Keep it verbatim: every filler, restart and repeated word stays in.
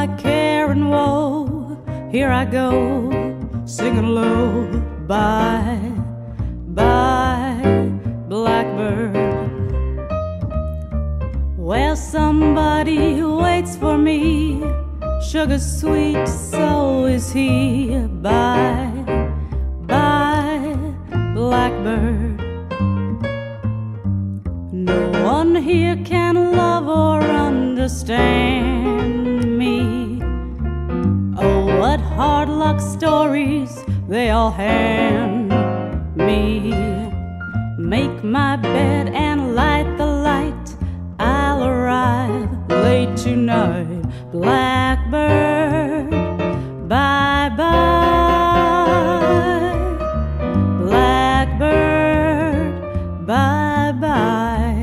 my care and woe, here I go, singing low. Bye, bye, blackbird. Well, somebody waits for me, sugar sweet, so is he. Bye, bye, blackbird. No one here can love or understand me. Oh, what hard luck stories they all hand me. Make my bed and light the light, I'll arrive late tonight. Blackbird, bye-bye. Blackbird, bye-bye.